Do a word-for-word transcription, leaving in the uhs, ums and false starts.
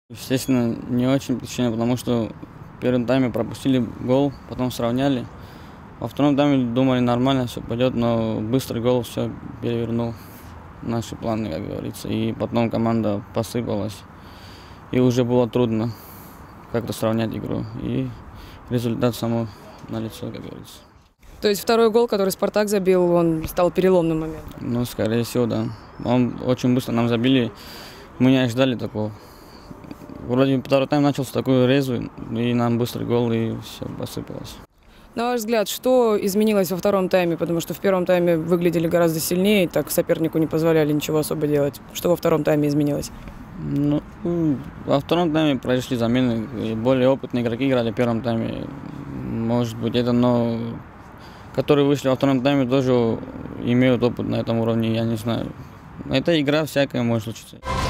Естественно, не очень впечатление, потому что в первом тайме пропустили гол, потом сравняли. Во втором тайме думали, нормально все пойдет, но быстрый гол все перевернул наши планы, как говорится. И потом команда посыпалась. И уже было трудно как-то сравнять игру. И результат само налицо, как говорится. То есть второй гол, который «Спартак» забил, он стал переломным моментом? Ну, скорее всего, да. Он очень быстро нам забили. Мы не ожидали такого. Вроде второй тайм начался такой резвый, и нам быстрый гол, и все посыпалось. На ваш взгляд, что изменилось во втором тайме? Потому что в первом тайме выглядели гораздо сильнее, так сопернику не позволяли ничего особо делать. Что во втором тайме изменилось? Ну, во втором тайме произошли замены, и более опытные игроки играли в первом тайме. Может быть, это, но которые вышли во втором тайме, тоже имеют опыт на этом уровне, я не знаю. Это игра, всякое может случиться.